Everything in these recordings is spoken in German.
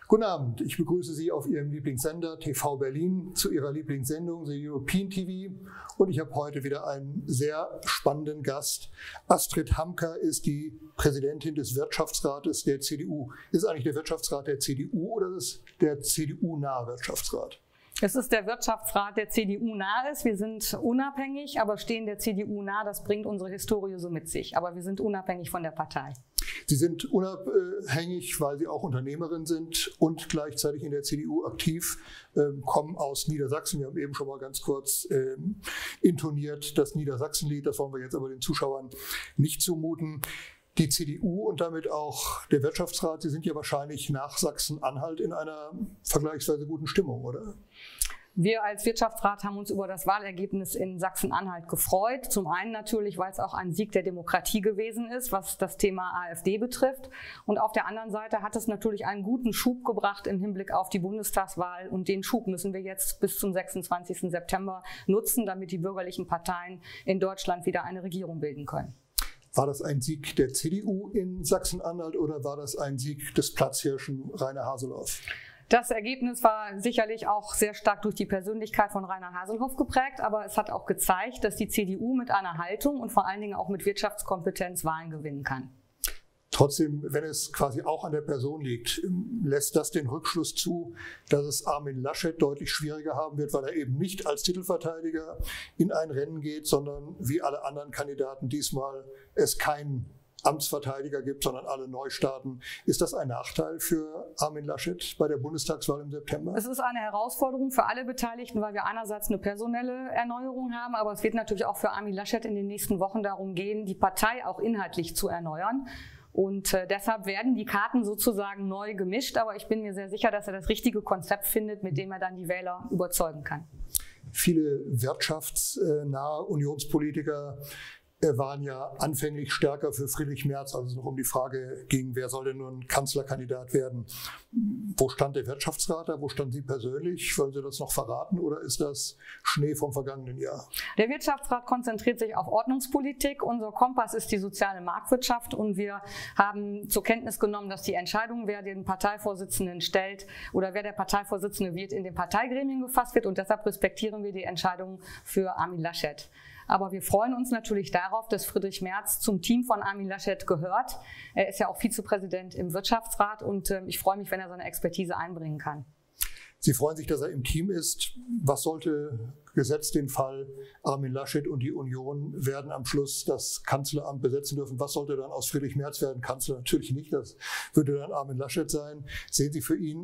Guten Abend, ich begrüße Sie auf Ihrem Lieblingssender TV Berlin zu Ihrer Lieblingssendung The European TV und ich habe heute wieder einen sehr spannenden Gast. Astrid Hamka ist die Präsidentin des Wirtschaftsrates der CDU. Ist eigentlich der Wirtschaftsrat der CDU oder ist der CDU-nahe Wirtschaftsrat? Es ist der Wirtschaftsrat, der CDU nahe ist. Wir sind unabhängig, aber stehen der CDU nahe. Das bringt unsere Historie so mit sich. Aber wir sind unabhängig von der Partei. Sie sind unabhängig, weil Sie auch Unternehmerin sind und gleichzeitig in der CDU aktiv, kommen aus Niedersachsen. Wir haben eben schon mal ganz kurz intoniert das Niedersachsenlied. Das wollen wir jetzt aber den Zuschauern nicht zumuten. Die CDU und damit auch der Wirtschaftsrat, Sie sind ja wahrscheinlich nach Sachsen-Anhalt in einer vergleichsweise guten Stimmung, oder? Wir als Wirtschaftsrat haben uns über das Wahlergebnis in Sachsen-Anhalt gefreut. Zum einen natürlich, weil es auch ein Sieg der Demokratie gewesen ist, was das Thema AfD betrifft. Und auf der anderen Seite hat es natürlich einen guten Schub gebracht im Hinblick auf die Bundestagswahl. Und den Schub müssen wir jetzt bis zum 26. September nutzen, damit die bürgerlichen Parteien in Deutschland wieder eine Regierung bilden können. War das ein Sieg der CDU in Sachsen-Anhalt oder war das ein Sieg des Platzhirschen Rainer Haseloff? Das Ergebnis war sicherlich auch sehr stark durch die Persönlichkeit von Rainer Haseloff geprägt, aber es hat auch gezeigt, dass die CDU mit einer Haltung und vor allen Dingen auch mit Wirtschaftskompetenz Wahlen gewinnen kann. Trotzdem, wenn es quasi auch an der Person liegt, lässt das den Rückschluss zu, dass es Armin Laschet deutlich schwieriger haben wird, weil er eben nicht als Titelverteidiger in ein Rennen geht, sondern wie alle anderen Kandidaten diesmal es keinen Amtsverteidiger gibt, sondern alle neu starten. Ist das ein Nachteil für Armin Laschet bei der Bundestagswahl im September? Es ist eine Herausforderung für alle Beteiligten, weil wir einerseits eine personelle Erneuerung haben, aber es wird natürlich auch für Armin Laschet in den nächsten Wochen darum gehen, die Partei auch inhaltlich zu erneuern. Und deshalb werden die Karten sozusagen neu gemischt, aber ich bin mir sehr sicher, dass er das richtige Konzept findet, mit dem er dann die Wähler überzeugen kann. Viele wirtschaftsnahe Unionspolitiker waren ja anfänglich stärker für Friedrich Merz, als es noch um die Frage ging, wer soll denn nun Kanzlerkandidat werden. Wo stand der Wirtschaftsrat da? Wo stand Sie persönlich? Wollen Sie das noch verraten oder ist das Schnee vom vergangenen Jahr? Der Wirtschaftsrat konzentriert sich auf Ordnungspolitik. Unser Kompass ist die soziale Marktwirtschaft und wir haben zur Kenntnis genommen, dass die Entscheidung, wer den Parteivorsitzenden stellt oder wer der Parteivorsitzende wird, in den Parteigremien gefasst wird und deshalb respektieren wir die Entscheidung für Armin Laschet. Aber wir freuen uns natürlich darauf, dass Friedrich Merz zum Team von Armin Laschet gehört. Er ist ja auch Vizepräsident im Wirtschaftsrat und ich freue mich, wenn er seine Expertise einbringen kann. Sie freuen sich, dass er im Team ist. Was sollte, gesetzt den Fall, Armin Laschet und die Union werden am Schluss das Kanzleramt besetzen dürfen? Was sollte dann aus Friedrich Merz werden? Kanzler natürlich nicht, das würde dann Armin Laschet sein. Sehen Sie für ihn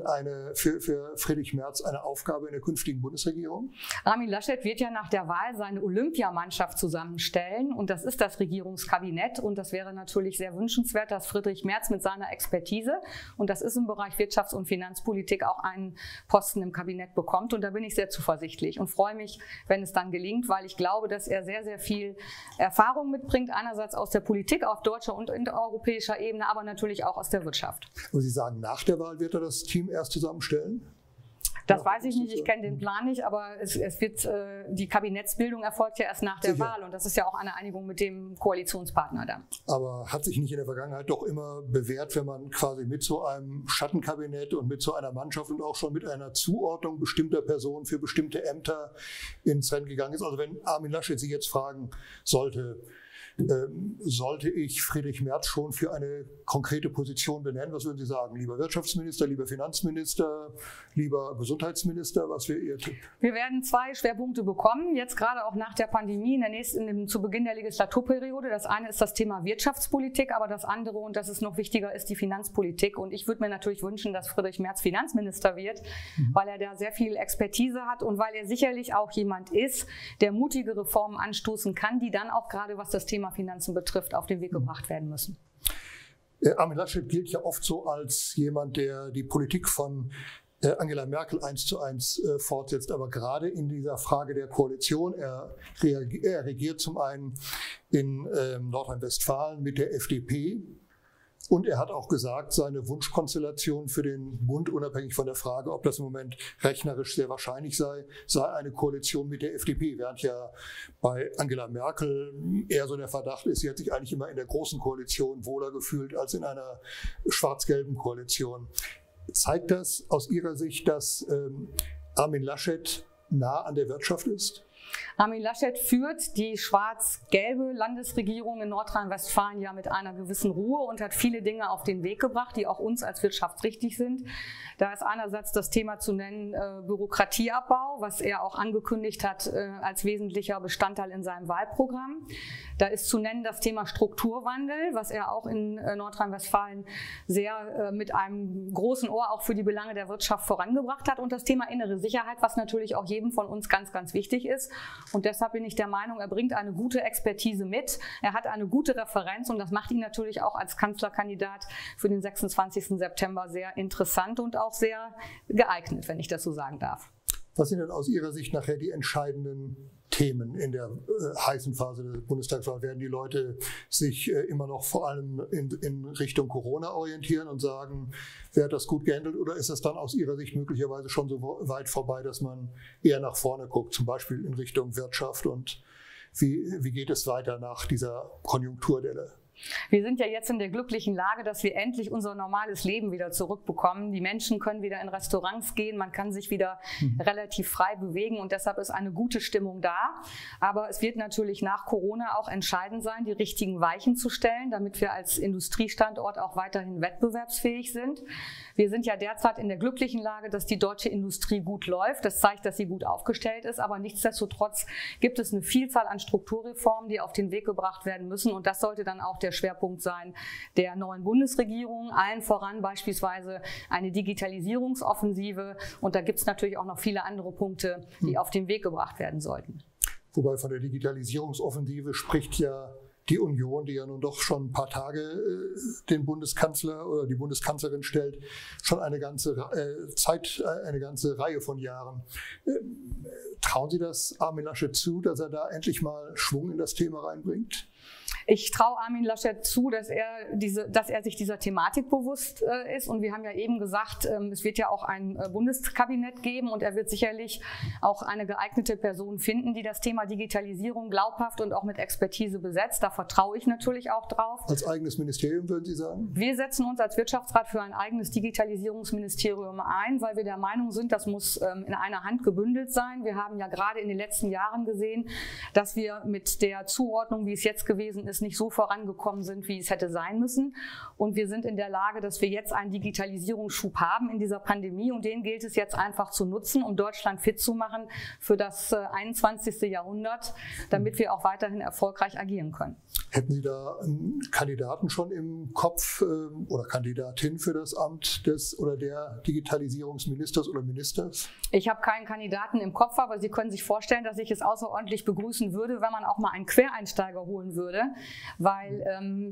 für Friedrich Merz eine Aufgabe in der künftigen Bundesregierung? Armin Laschet wird ja nach der Wahl seine Olympiamannschaft zusammenstellen und das ist das Regierungskabinett und das wäre natürlich sehr wünschenswert, dass Friedrich Merz mit seiner Expertise, und das ist im Bereich Wirtschafts- und Finanzpolitik, auch einen Posten im Kabinett bekommt und da bin ich sehr zuversichtlich und freue mich, wenn es dann gelingt, weil ich glaube, dass er sehr, sehr viel Erfahrung mitbringt, einerseits aus der Politik auf deutscher und europäischer Ebene, aber natürlich auch aus der Wirtschaft. Und Sie sagen, nach der Wahl wird er das Team erst zusammenstellen? Das weiß ich nicht, ich kenne den Plan nicht, aber die Kabinettsbildung erfolgt ja erst nach der Wahl und das ist ja auch eine Einigung mit dem Koalitionspartner dann. Aber hat sich nicht in der Vergangenheit doch immer bewährt, wenn man quasi mit so einem Schattenkabinett und mit so einer Mannschaft und auch schon mit einer Zuordnung bestimmter Personen für bestimmte Ämter ins Rennen gegangen ist? Also wenn Armin Laschet Sie jetzt fragen sollte ich Friedrich Merz schon für eine konkrete Position benennen? Was würden Sie sagen? Lieber Wirtschaftsminister, lieber Finanzminister, lieber Gesundheitsminister? Was wäre Ihr Tipp? Wir werden 2 Schwerpunkte bekommen, jetzt gerade auch nach der Pandemie, zu Beginn der Legislaturperiode. Das eine ist das Thema Wirtschaftspolitik, aber das andere, und das ist noch wichtiger, ist die Finanzpolitik. Und ich würde mir natürlich wünschen, dass Friedrich Merz Finanzminister wird, weil er da sehr viel Expertise hat und weil er sicherlich auch jemand ist, der mutige Reformen anstoßen kann, die dann auch gerade, was das Thema Finanzen betrifft, auf den Weg gebracht werden müssen. Armin Laschet gilt ja oft so als jemand, der die Politik von Angela Merkel 1:1 fortsetzt, aber gerade in dieser Frage der Koalition, er regiert zum einen in Nordrhein-Westfalen mit der FDP. Und er hat auch gesagt, seine Wunschkonstellation für den Bund, unabhängig von der Frage, ob das im Moment rechnerisch sehr wahrscheinlich sei eine Koalition mit der FDP. Während ja bei Angela Merkel eher so der Verdacht ist, sie hat sich eigentlich immer in der großen Koalition wohler gefühlt als in einer schwarz-gelben Koalition. Zeigt das aus Ihrer Sicht, dass Armin Laschet nah an der Wirtschaft ist? Armin Laschet führt die schwarz-gelbe Landesregierung in Nordrhein-Westfalen ja mit einer gewissen Ruhe und hat viele Dinge auf den Weg gebracht, die auch uns als wirtschaftsrichtig sind. Da ist einerseits das Thema zu nennen Bürokratieabbau, was er auch angekündigt hat als wesentlicher Bestandteil in seinem Wahlprogramm. Da ist zu nennen das Thema Strukturwandel, was er auch in Nordrhein-Westfalen sehr mit einem großen Ohr auch für die Belange der Wirtschaft vorangebracht hat. Und das Thema innere Sicherheit, was natürlich auch jedem von uns ganz, ganz wichtig ist. Und deshalb bin ich der Meinung, er bringt eine gute Expertise mit. Er hat eine gute Referenz und das macht ihn natürlich auch als Kanzlerkandidat für den 26. September sehr interessant und auch sehr geeignet, wenn ich das so sagen darf. Was sind denn aus Ihrer Sicht nachher die entscheidenden Themen in der heißen Phase der Bundestagswahl? Werden die Leute sich immer noch vor allem in Richtung Corona orientieren und sagen, wer hat das gut gehandelt, oder ist es dann aus Ihrer Sicht möglicherweise schon so weit vorbei, dass man eher nach vorne guckt, zum Beispiel in Richtung Wirtschaft, und wie geht es weiter nach dieser Konjunkturdelle? Wir sind ja jetzt in der glücklichen Lage, dass wir endlich unser normales Leben wieder zurückbekommen. Die Menschen können wieder in Restaurants gehen, man kann sich wieder relativ frei bewegen und deshalb ist eine gute Stimmung da. Aber es wird natürlich nach Corona auch entscheidend sein, die richtigen Weichen zu stellen, damit wir als Industriestandort auch weiterhin wettbewerbsfähig sind. Wir sind ja derzeit in der glücklichen Lage, dass die deutsche Industrie gut läuft. Das zeigt, dass sie gut aufgestellt ist, aber nichtsdestotrotz gibt es eine Vielzahl an Strukturreformen, die auf den Weg gebracht werden müssen und das sollte dann auch der Schwerpunkt sein der neuen Bundesregierung, allen voran beispielsweise eine Digitalisierungsoffensive und da gibt es natürlich auch noch viele andere Punkte, die auf den Weg gebracht werden sollten. Wobei von der Digitalisierungsoffensive spricht ja die Union, die ja nun doch schon ein paar Tage den Bundeskanzler oder die Bundeskanzlerin stellt, schon eine ganze eine ganze Reihe von Jahren. Trauen Sie das Armin Laschet zu, dass er da endlich mal Schwung in das Thema reinbringt? Ich traue Armin Laschet zu, dass er sich dieser Thematik bewusst ist. Und wir haben ja eben gesagt, es wird ja auch ein Bundeskabinett geben und er wird sicherlich auch eine geeignete Person finden, die das Thema Digitalisierung glaubhaft und auch mit Expertise besetzt. Da vertraue ich natürlich auch drauf. Als eigenes Ministerium, würden Sie sagen? Wir setzen uns als Wirtschaftsrat für ein eigenes Digitalisierungsministerium ein, weil wir der Meinung sind, das muss in einer Hand gebündelt sein. Wir haben ja gerade in den letzten Jahren gesehen, dass wir mit der Zuordnung, wie es jetzt gewesen ist, nicht so vorangekommen sind, wie es hätte sein müssen. Und wir sind in der Lage, dass wir jetzt einen Digitalisierungsschub haben in dieser Pandemie und den gilt es jetzt einfach zu nutzen, um Deutschland fit zu machen für das 21. Jahrhundert, damit wir auch weiterhin erfolgreich agieren können. Hätten Sie da einen Kandidaten schon im Kopf oder Kandidatin für das Amt des oder der Digitalisierungsministers oder Ministers? Ich habe keinen Kandidaten im Kopf, aber Sie können sich vorstellen, dass ich es außerordentlich begrüßen würde, wenn man auch mal einen Quereinsteiger holen würde, weil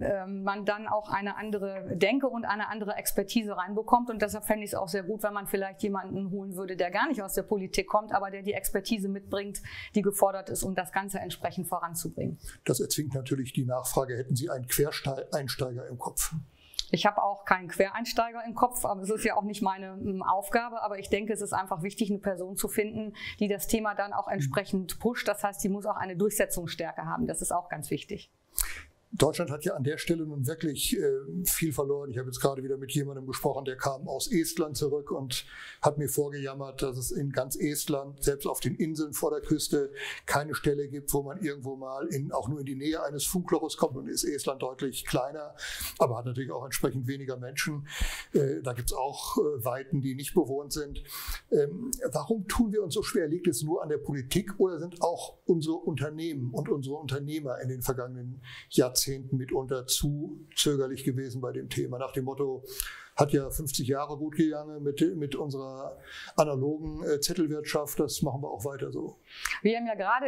man dann auch eine andere Denke und eine andere Expertise reinbekommt. Und deshalb fände ich es auch sehr gut, wenn man vielleicht jemanden holen würde, der gar nicht aus der Politik kommt, aber der die Expertise mitbringt, die gefordert ist, um das Ganze entsprechend voranzubringen. Das erzwingt natürlich die Nachfrage, hätten Sie einen Quereinsteiger im Kopf? Ich habe auch keinen Quereinsteiger im Kopf, aber es ist ja auch nicht meine Aufgabe. Aber ich denke, es ist einfach wichtig, eine Person zu finden, die das Thema dann auch entsprechend pusht. Das heißt, sie muss auch eine Durchsetzungsstärke haben. Das ist auch ganz wichtig. Deutschland hat ja an der Stelle nun wirklich viel verloren. Ich habe jetzt gerade wieder mit jemandem gesprochen, der kam aus Estland zurück und hat mir vorgejammert, dass es in ganz Estland, selbst auf den Inseln vor der Küste, keine Stelle gibt, wo man irgendwo mal auch nur in die Nähe eines Funkloches kommt. Nun ist Estland deutlich kleiner, aber hat natürlich auch entsprechend weniger Menschen. Da gibt es auch Weiten, die nicht bewohnt sind. Warum tun wir uns so schwer? Liegt es nur an der Politik oder sind auch unsere Unternehmen und unsere Unternehmer in den vergangenen Jahrzehnten mitunter zu zögerlich gewesen bei dem Thema? Nach dem Motto, hat ja 50 Jahre gut gegangen mit unserer analogen Zettelwirtschaft, das machen wir auch weiter so. Wir haben ja gerade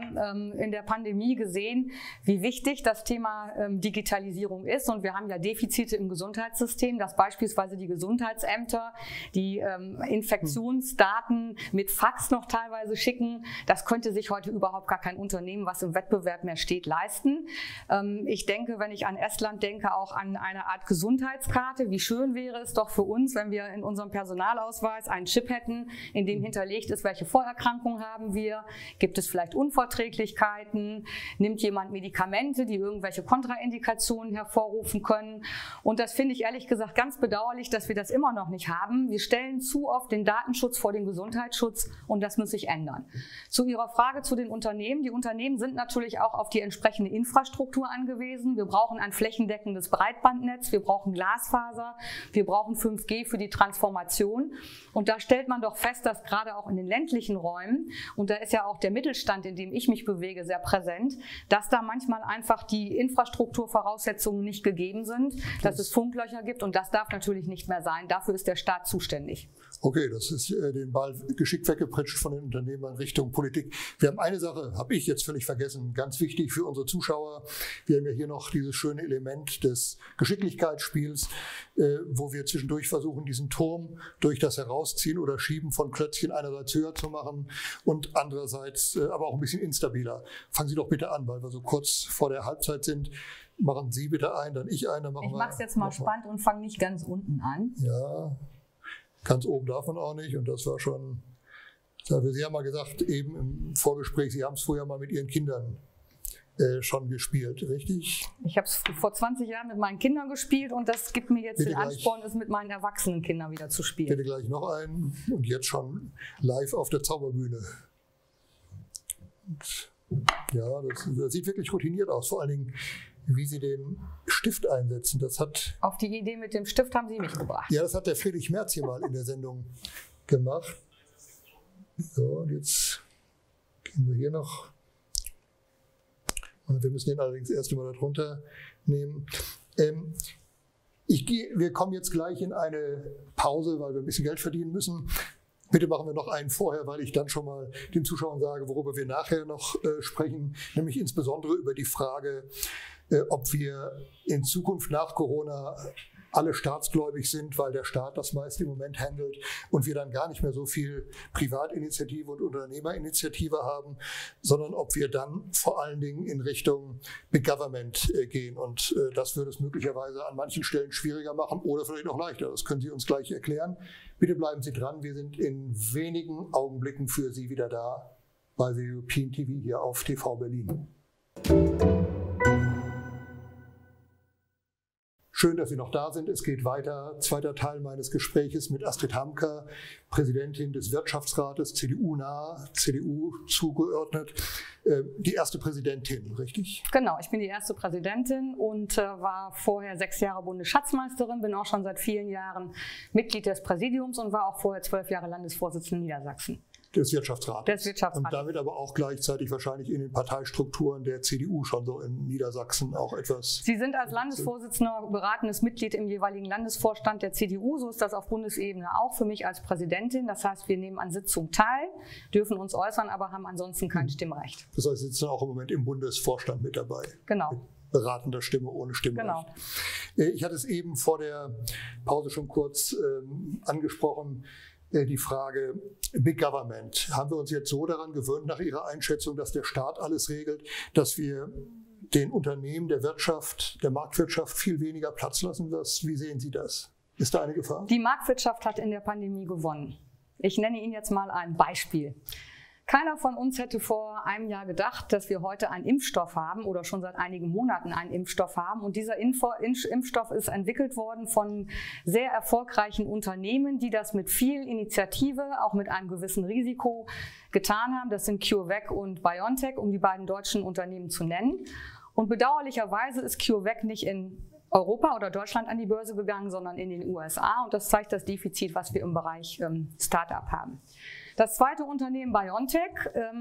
in der Pandemie gesehen, wie wichtig das Thema Digitalisierung ist und wir haben ja Defizite im Gesundheitssystem, dass beispielsweise die Gesundheitsämter die Infektionsdaten mit Fax noch teilweise schicken. Das könnte sich heute überhaupt gar kein Unternehmen, was im Wettbewerb mehr steht, leisten. Ich denke, wenn ich an Estland denke, auch an eine Art Gesundheitskarte, wie schön wäre es doch für uns, wenn wir in unserem Personalausweis einen Chip hätten, in dem hinterlegt ist, welche Vorerkrankungen haben wir, gibt es vielleicht Unverträglichkeiten, nimmt jemand Medikamente, die irgendwelche Kontraindikationen hervorrufen können. Und das finde ich ehrlich gesagt ganz bedauerlich, dass wir das immer noch nicht haben. Wir stellen zu oft den Datenschutz vor den Gesundheitsschutz und das muss sich ändern. Zu Ihrer Frage zu den Unternehmen. Die Unternehmen sind natürlich auch auf die entsprechende Infrastruktur angewiesen. Wir brauchen ein flächendeckendes Breitbandnetz, wir brauchen Glasfaser, wir brauchen 5G für die Transformation. Und da stellt man doch fest, dass gerade auch in den ländlichen Räumen, und da ist ja auch der Mittelstand, in dem ich mich bewege, sehr präsent, dass da manchmal einfach die Infrastrukturvoraussetzungen nicht gegeben sind, dass es Funklöcher gibt und das darf natürlich nicht mehr sein. Dafür ist der Staat zuständig. Okay, das ist den Ball geschickt weggepritscht von den Unternehmern Richtung Politik. Wir haben eine Sache, habe ich jetzt völlig vergessen, ganz wichtig für unsere Zuschauer. Wir haben ja hier noch dieses schöne Element des Geschicklichkeitsspiels, wo wir zwischendurch versuchen, diesen Turm durch das Herausziehen oder Schieben von Klötzchen einerseits höher zu machen und andererseits aber auch ein bisschen instabiler. Fangen Sie doch bitte an, weil wir so kurz vor der Halbzeit sind. Machen Sie bitte ein, dann ich ein, dann machen wir. Ich mache es jetzt mal spannend und fange nicht ganz unten an. Ja. Ganz oben darf man auch nicht und das war schon, Sie haben mal gesagt, eben im Vorgespräch, Sie haben es früher mal mit Ihren Kindern schon gespielt, richtig? Ich habe es vor 20 Jahren mit meinen Kindern gespielt und das gibt mir jetzt bitte den Ansporn, es mit meinen erwachsenen Kindern wieder zu spielen. Bitte gleich noch einen und jetzt schon live auf der Zauberbühne. Und ja, das sieht wirklich routiniert aus, vor allen Dingen, wie Sie den Stift einsetzen. Das hat auf die Idee mit dem Stift haben Sie mich gebracht. Ja, das hat der Friedrich Merz hier mal in der Sendung gemacht. So, und jetzt gehen wir hier noch. Wir müssen den allerdings erst mal darunter nehmen. Wir kommen jetzt gleich in eine Pause, weil wir ein bisschen Geld verdienen müssen. Bitte machen wir noch einen vorher, weil ich dann schon mal den Zuschauern sage, worüber wir nachher noch sprechen, nämlich insbesondere über die Frage, ob wir in Zukunft nach Corona alle staatsgläubig sind, weil der Staat das meiste im Moment handelt und wir dann gar nicht mehr so viel Privatinitiative und Unternehmerinitiative haben, sondern ob wir dann vor allen Dingen in Richtung Big Government gehen. Und das würde es möglicherweise an manchen Stellen schwieriger machen oder vielleicht auch leichter. Das können Sie uns gleich erklären. Bitte bleiben Sie dran. Wir sind in wenigen Augenblicken für Sie wieder da bei The European TV hier auf TV Berlin. Schön, dass Sie noch da sind. Es geht weiter. Zweiter Teil meines Gespräches mit Astrid Hamka, Präsidentin des Wirtschaftsrates, CDU-nah, CDU zugeordnet. Die erste Präsidentin, richtig? Genau, ich bin die erste Präsidentin und war vorher 6 Jahre Bundesschatzmeisterin, bin auch schon seit vielen Jahren Mitglied des Präsidiums und war auch vorher 12 Jahre Landesvorsitzende in Niedersachsen. Des Wirtschaftsrates. Des Wirtschaftsrates. Und damit aber auch gleichzeitig wahrscheinlich in den Parteistrukturen der CDU schon so in Niedersachsen auch etwas. Sie sind als Landesvorsitzender beratendes Mitglied im jeweiligen Landesvorstand der CDU. So ist das auf Bundesebene auch für mich als Präsidentin. Das heißt, wir nehmen an Sitzungen teil, dürfen uns äußern, aber haben ansonsten kein Stimmrecht. Das heißt, Sie sitzen auch im Moment im Bundesvorstand mit dabei. Genau. Mit beratender Stimme ohne Stimmrecht. Genau. Ich hatte es eben vor der Pause schon kurz angesprochen. Die Frage Big Government. Haben wir uns jetzt so daran gewöhnt, nach Ihrer Einschätzung, dass der Staat alles regelt, dass wir den Unternehmen, der Wirtschaft, der Marktwirtschaft viel weniger Platz lassen? Wie sehen Sie das? Ist da eine Gefahr? Die Marktwirtschaft hat in der Pandemie gewonnen. Ich nenne Ihnen jetzt mal ein Beispiel. Keiner von uns hätte vor einem Jahr gedacht, dass wir heute einen Impfstoff haben oder schon seit einigen Monaten einen Impfstoff haben. Und dieser Impfstoff ist entwickelt worden von sehr erfolgreichen Unternehmen, die das mit viel Initiative, auch mit einem gewissen Risiko getan haben. Das sind CureVac und BioNTech, um die beiden deutschen Unternehmen zu nennen. Und bedauerlicherweise ist CureVac nicht in Europa oder Deutschland an die Börse gegangen, sondern in den USA. Und das zeigt das Defizit, was wir im Bereich Start-up haben. Das zweite Unternehmen BioNTech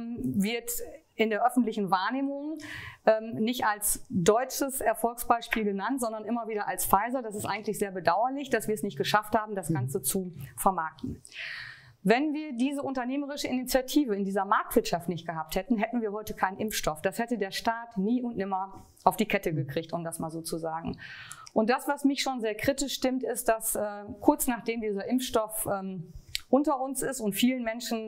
wird in der öffentlichen Wahrnehmung nicht als deutsches Erfolgsbeispiel genannt, sondern immer wieder als Pfizer. Das ist eigentlich sehr bedauerlich, dass wir es nicht geschafft haben, das Ganze zu vermarkten. Wenn wir diese unternehmerische Initiative in dieser Marktwirtschaft nicht gehabt hätten, hätten wir heute keinen Impfstoff. Das hätte der Staat nie und nimmer auf die Kette gekriegt, um das mal so zu sagen. Und das, was mich schon sehr kritisch stimmt, ist, dass kurz nachdem dieser Impfstoff unter uns ist und vielen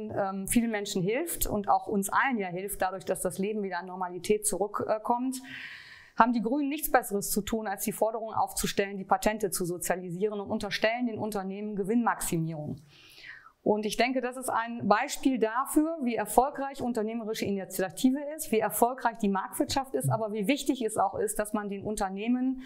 Menschen hilft und auch uns allen ja hilft, dadurch, dass das Leben wieder an Normalität zurückkommt, haben die Grünen nichts Besseres zu tun, als die Forderung aufzustellen, die Patente zu sozialisieren und unterstellen den Unternehmen Gewinnmaximierung. Und ich denke, das ist ein Beispiel dafür, wie erfolgreich unternehmerische Initiative ist, wie erfolgreich die Marktwirtschaft ist, aber wie wichtig es auch ist, dass man den Unternehmen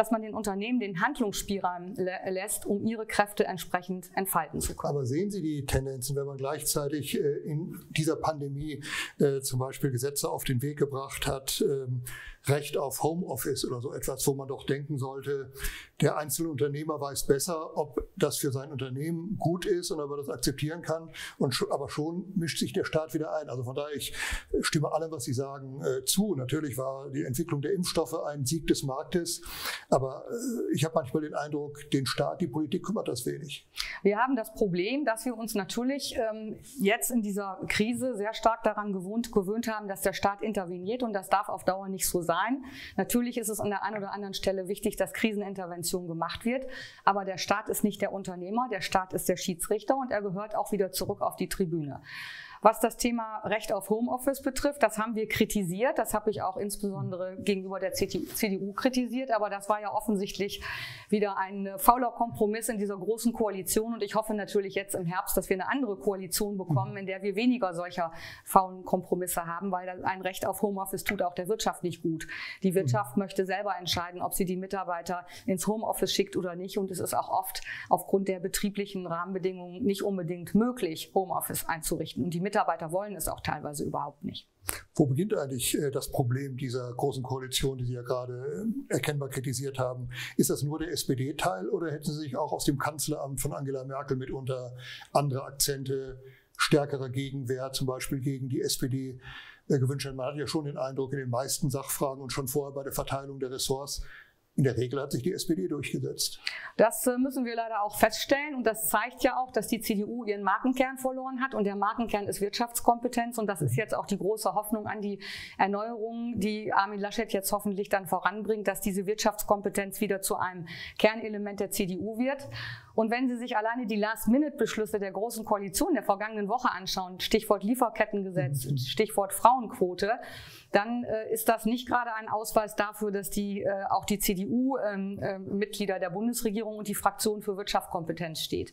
den Handlungsspielraum lässt, um ihre Kräfte entsprechend entfalten zu können. Aber sehen Sie die Tendenzen, wenn man gleichzeitig in dieser Pandemie zum Beispiel Gesetze auf den Weg gebracht hat, Recht auf Homeoffice oder so etwas, wo man doch denken sollte, der einzelne Unternehmer weiß besser, ob das für sein Unternehmen gut ist und ob er das akzeptieren kann. Aber schon mischt sich der Staat wieder ein. Also von daher, ich stimme allem, was Sie sagen, zu. Natürlich war die Entwicklung der Impfstoffe ein Sieg des Marktes. Aber ich habe manchmal den Eindruck, den Staat, die Politik kümmert das wenig. Wir haben das Problem, dass wir uns natürlich jetzt in dieser Krise sehr stark daran gewöhnt haben, dass der Staat interveniert, und das darf auf Dauer nicht so sein. Natürlich ist es an der einen oder anderen Stelle wichtig, dass Krisenintervention gemacht wird, aber der Staat ist nicht der Unternehmer, der Staat ist der Schiedsrichter und er gehört auch wieder zurück auf die Tribüne. Was das Thema Recht auf Homeoffice betrifft, das haben wir kritisiert. Das habe ich auch insbesondere gegenüber der CDU kritisiert. Aber das war ja offensichtlich wieder ein fauler Kompromiss in dieser großen Koalition. Und ich hoffe natürlich jetzt im Herbst, dass wir eine andere Koalition bekommen, in der wir weniger solcher faulen Kompromisse haben, weil ein Recht auf Homeoffice tut auch der Wirtschaft nicht gut. Die Wirtschaft möchte selber entscheiden, ob sie die Mitarbeiter ins Homeoffice schickt oder nicht. Und es ist auch oft aufgrund der betrieblichen Rahmenbedingungen nicht unbedingt möglich, Homeoffice einzurichten. Und die Mitarbeiter wollen es auch teilweise überhaupt nicht. Wo beginnt eigentlich das Problem dieser großen Koalition, die Sie ja gerade erkennbar kritisiert haben? Ist das nur der SPD-Teil oder hätten Sie sich auch aus dem Kanzleramt von Angela Merkel mitunter andere Akzente, stärkere Gegenwehr, zum Beispiel gegen die SPD, gewünscht? Man hat ja schon den Eindruck, in den meisten Sachfragen und schon vorher bei der Verteilung der Ressorts, in der Regel hat sich die SPD durchgesetzt. Das müssen wir leider auch feststellen, und das zeigt ja auch, dass die CDU ihren Markenkern verloren hat, und der Markenkern ist Wirtschaftskompetenz, und das ist jetzt auch die große Hoffnung an die Erneuerung, die Armin Laschet jetzt hoffentlich dann voranbringt, dass diese Wirtschaftskompetenz wieder zu einem Kernelement der CDU wird. Und wenn Sie sich alleine die Last-Minute-Beschlüsse der Großen Koalition der vergangenen Woche anschauen, Stichwort Lieferkettengesetz, Stichwort Frauenquote, dann ist das nicht gerade ein Ausweis dafür, dass auch die CDU Mitglieder der Bundesregierung und die Fraktion für Wirtschaftskompetenz steht.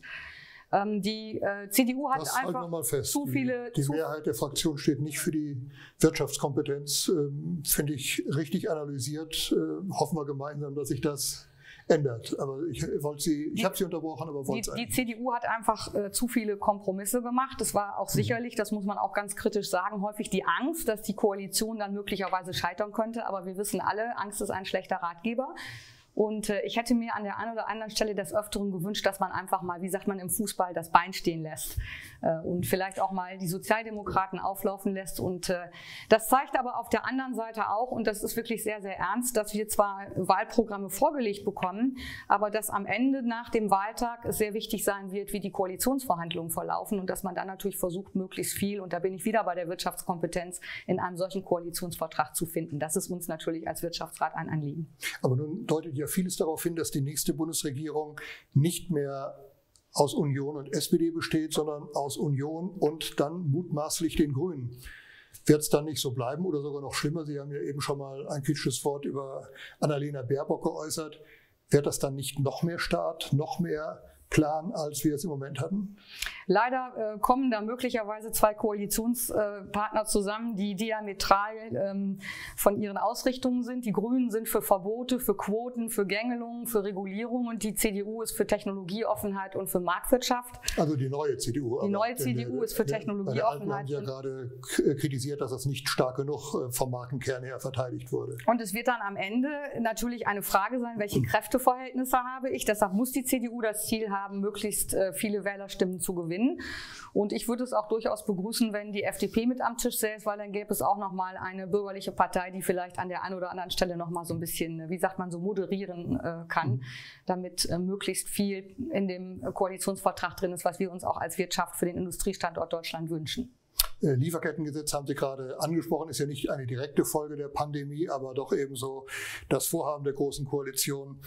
Die CDU hat einfach zu viele... Die Mehrheit der Fraktion steht nicht für die Wirtschaftskompetenz. Finde ich richtig analysiert. Hoffen wir gemeinsam, dass sich das ändert. Aber ich habe Sie unterbrochen, aber wollte es Die CDU hat einfach zu viele Kompromisse gemacht. Es war auch sicherlich, das muss man auch ganz kritisch sagen, häufig die Angst, dass die Koalition dann möglicherweise scheitern könnte. Aber wir wissen alle, Angst ist ein schlechter Ratgeber. Und ich hätte mir an der einen oder anderen Stelle des Öfteren gewünscht, dass man einfach mal, wie sagt man im Fußball, das Bein stehen lässt und vielleicht auch mal die Sozialdemokraten auflaufen lässt. Und das zeigt aber auf der anderen Seite auch, und das ist wirklich sehr, sehr ernst, dass wir zwar Wahlprogramme vorgelegt bekommen, aber dass am Ende nach dem Wahltag es sehr wichtig sein wird, wie die Koalitionsverhandlungen verlaufen, und dass man dann natürlich versucht, möglichst viel, und da bin ich wieder bei der Wirtschaftskompetenz, in einem solchen Koalitionsvertrag zu finden. Das ist uns natürlich als Wirtschaftsrat ein Anliegen. Aber nun deutet ja vieles darauf hin, dass die nächste Bundesregierung nicht mehr aus Union und SPD besteht, sondern aus Union und dann mutmaßlich den Grünen. Wird es dann nicht so bleiben oder sogar noch schlimmer? Sie haben ja eben schon mal ein kritisches Wort über Annalena Baerbock geäußert. Wird das dann nicht noch mehr Staat, noch mehr Plan, als wir es im Moment hatten? Leider kommen da möglicherweise zwei Koalitionspartner zusammen, die diametral von ihren Ausrichtungen sind. Die Grünen sind für Verbote, für Quoten, für Gängelungen, für Regulierung, und die CDU ist für Technologieoffenheit und für Marktwirtschaft. Also die neue CDU. Die neue CDU ist für Technologieoffenheit. Wir haben ja gerade kritisiert, dass das nicht stark genug vom Markenkern her verteidigt wurde. Und es wird dann am Ende natürlich eine Frage sein, welche Kräfteverhältnisse habe ich. Deshalb muss die CDU das Ziel haben, möglichst viele Wählerstimmen zu gewinnen. Und ich würde es auch durchaus begrüßen, wenn die FDP mit am Tisch säß, weil dann gäbe es auch nochmal eine bürgerliche Partei, die vielleicht an der einen oder anderen Stelle nochmal so ein bisschen, wie sagt man, so moderieren kann, damit möglichst viel in dem Koalitionsvertrag drin ist, was wir uns auch als Wirtschaft für den Industriestandort Deutschland wünschen. Lieferkettengesetz haben Sie gerade angesprochen, ist ja nicht eine direkte Folge der Pandemie, aber doch ebenso das Vorhaben der Großen Koalition,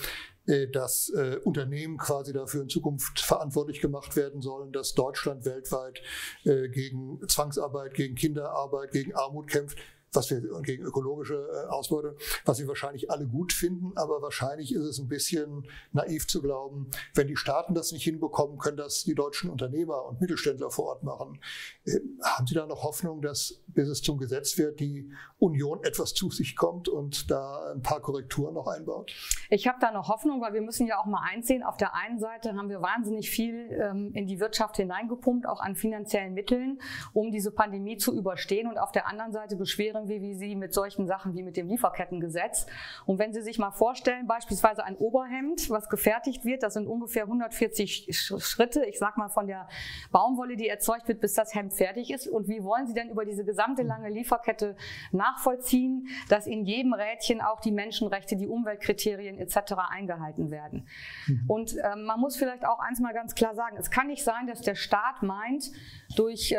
dass Unternehmen quasi dafür in Zukunft verantwortlich gemacht werden sollen, dass Deutschland weltweit gegen Zwangsarbeit, gegen Kinderarbeit, gegen Armut kämpft. was wir gegen ökologische Ausbeute, was wir wahrscheinlich alle gut finden, aber wahrscheinlich ist es ein bisschen naiv zu glauben, wenn die Staaten das nicht hinbekommen, können das die deutschen Unternehmer und Mittelständler vor Ort machen. Haben Sie da noch Hoffnung, dass, bis es zum Gesetz wird, die Union etwas zu sich kommt und da ein paar Korrekturen noch einbaut? Ich habe da noch Hoffnung, weil wir müssen ja auch mal einsehen, auf der einen Seite haben wir wahnsinnig viel in die Wirtschaft hineingepumpt, auch an finanziellen Mitteln, um diese Pandemie zu überstehen. Und auf der anderen Seite beschweren wir wie Sie mit solchen Sachen wie mit dem Lieferkettengesetz. Und wenn Sie sich mal vorstellen, beispielsweise ein Oberhemd, was gefertigt wird, das sind ungefähr 140 Schritte, ich sag mal von der Baumwolle, die erzeugt wird, bis das Hemd fertig ist. Und wie wollen Sie denn über diese gesamte lange Lieferkette nachvollziehen, dass in jedem Rädchen auch die Menschenrechte, die Umweltkriterien etc. eingehalten werden? Und man muss vielleicht auch eins mal ganz klar sagen, es kann nicht sein, dass der Staat meint, durch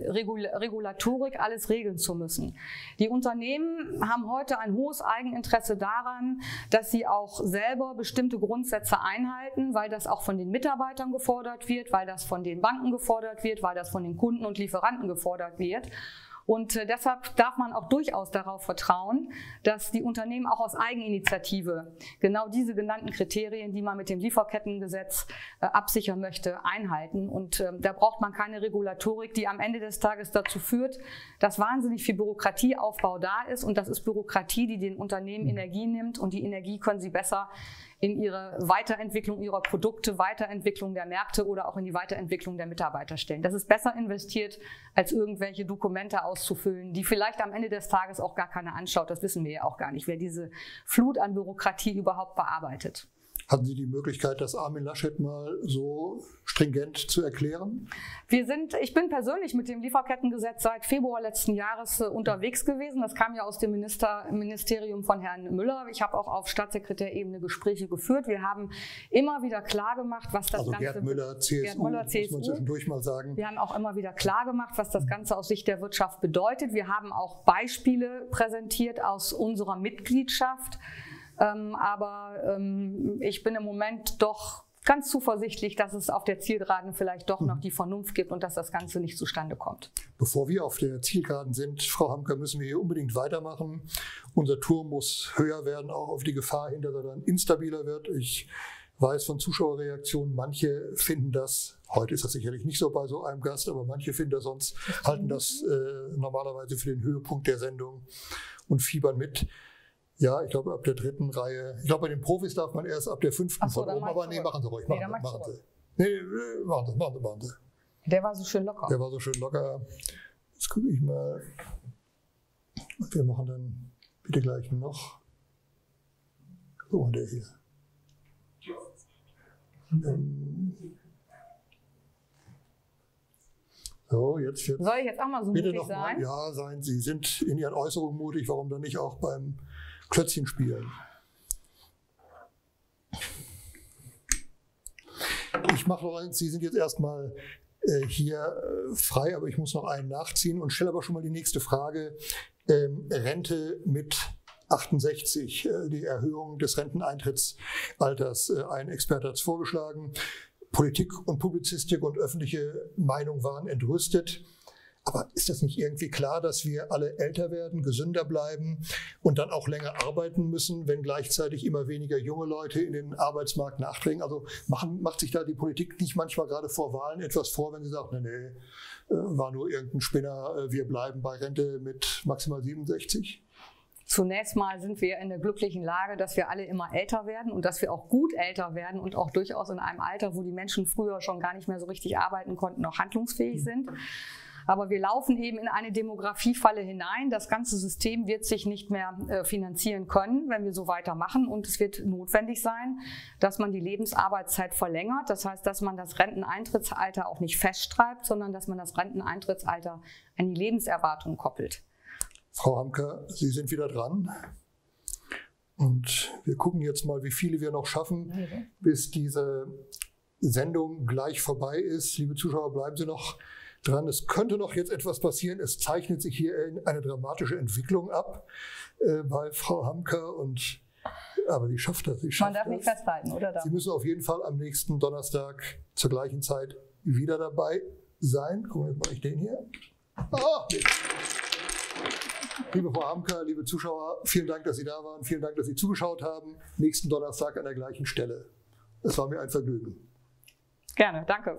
Regulatorik alles regeln zu müssen. Die Unternehmen haben heute ein hohes Eigeninteresse daran, dass sie auch selber bestimmte Grundsätze einhalten, weil das auch von den Mitarbeitern gefordert wird, weil das von den Banken gefordert wird, weil das von den Kunden und Lieferanten gefordert wird. Und deshalb darf man auch durchaus darauf vertrauen, dass die Unternehmen auch aus Eigeninitiative genau diese genannten Kriterien, die man mit dem Lieferkettengesetz absichern möchte, einhalten. Und da braucht man keine Regulatorik, die am Ende des Tages dazu führt, dass wahnsinnig viel Bürokratieaufbau da ist. Und das ist Bürokratie, die den Unternehmen Energie nimmt. Und die Energie können sie besser in ihre Weiterentwicklung ihrer Produkte, Weiterentwicklung der Märkte oder auch in die Weiterentwicklung der Mitarbeiter stellen. Das ist besser investiert, als irgendwelche Dokumente auszufüllen, die vielleicht am Ende des Tages auch gar keiner anschaut. Das wissen wir ja auch gar nicht, wer diese Flut an Bürokratie überhaupt bearbeitet. Hatten Sie die Möglichkeit, das Armin Laschet mal so stringent zu erklären? Ich bin persönlich mit dem Lieferkettengesetz seit Februar letzten Jahres unterwegs gewesen. Das kam ja aus dem Ministerium von Herrn Müller. Ich habe auch auf Staatssekretärebene Gespräche geführt. Wir haben immer wieder klargemacht, was das Ganze... Gerd Müller, CSU, muss man zwischendurch mal sagen. Wir haben auch immer wieder klargemacht, was das Ganze aus Sicht der Wirtschaft bedeutet. Wir haben auch Beispiele präsentiert aus unserer Mitgliedschaft. Aber ich bin im Moment doch ganz zuversichtlich, dass es auf der Zielgeraden vielleicht doch noch die Vernunft gibt und dass das Ganze nicht zustande kommt. Bevor wir auf der Zielgeraden sind, Frau Hamker, müssen wir hier unbedingt weitermachen. Unser Turm muss höher werden, auch auf die Gefahr hin, dass er dann instabiler wird. Ich weiß von Zuschauerreaktionen, manche finden das, heute ist das sicherlich nicht so bei so einem Gast, aber manche finden das sonst, halten das normalerweise für den Höhepunkt der Sendung und fiebern mit. Ja, ich glaube ab der 3. Reihe. Ich glaube, bei den Profis darf man erst ab der 5. von oben. Aber nee, machen Sie ruhig. Machen Sie. Der war so schön locker. Der war so schön locker. Jetzt gucke ich mal. Und wir machen dann bitte gleich noch. So, der hier. So, jetzt wird. Soll ich jetzt auch mal so mutig sein? Ja, seien Sie. Sind in Ihren Äußerungen mutig. Warum dann nicht auch beim Klötzchen spielen? Ich mache noch eins, Sie sind jetzt erstmal hier frei, aber ich muss noch einen nachziehen und stelle aber schon mal die nächste Frage. Rente mit 68, die Erhöhung des Renteneintrittsalters. Ein Experte hat es vorgeschlagen. Politik und Publizistik und öffentliche Meinung waren entrüstet. Aber ist das nicht irgendwie klar, dass wir alle älter werden, gesünder bleiben und dann auch länger arbeiten müssen, wenn gleichzeitig immer weniger junge Leute in den Arbeitsmarkt nachdringen? Also macht sich da die Politik nicht manchmal gerade vor Wahlen etwas vor, wenn sie sagt, nee, war nur irgendein Spinner, wir bleiben bei Rente mit maximal 67? Zunächst mal sind wir in der glücklichen Lage, dass wir alle immer älter werden und dass wir auch gut älter werden und auch durchaus in einem Alter, wo die Menschen früher schon gar nicht mehr so richtig arbeiten konnten, noch handlungsfähig sind. Aber wir laufen eben in eine Demografiefalle hinein. Das ganze System wird sich nicht mehr finanzieren können, wenn wir so weitermachen. Und es wird notwendig sein, dass man die Lebensarbeitszeit verlängert. Das heißt, dass man das Renteneintrittsalter auch nicht festschreibt, sondern dass man das Renteneintrittsalter an die Lebenserwartung koppelt. Frau Hamker, Sie sind wieder dran. Und wir gucken jetzt mal, wie viele wir noch schaffen, bis diese Sendung gleich vorbei ist. Liebe Zuschauer, bleiben Sie noch dran. Es könnte noch jetzt etwas passieren. Es zeichnet sich hier eine dramatische Entwicklung ab bei Frau Hamker. Aber sie schafft das. Man darf nicht festhalten, oder? Sie müssen auf jeden Fall am nächsten Donnerstag zur gleichen Zeit wieder dabei sein. Gucken wir jetzt mal, ich den hier. Ah, nee. Liebe Frau Hamka, liebe Zuschauer, vielen Dank, dass Sie da waren. Vielen Dank, dass Sie zugeschaut haben. Nächsten Donnerstag an der gleichen Stelle. Es war mir ein Vergnügen. Gerne, danke.